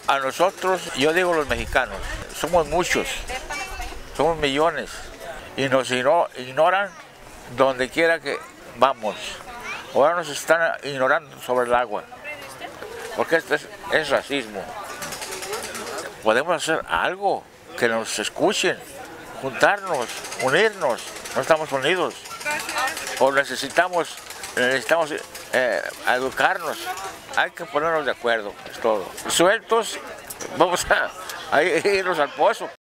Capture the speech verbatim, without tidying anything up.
A nosotros, yo digo los mexicanos, somos muchos, somos millones y nos ignoran donde quiera que vamos. Ahora nos están ignorando sobre el agua, porque esto es, es racismo. Podemos hacer algo, que nos escuchen, juntarnos, unirnos, no estamos unidos. O necesitamos, necesitamos eh, educarnos, hay que ponernos de acuerdo, es todo. Sueltos, vamos a, a irnos al pozo.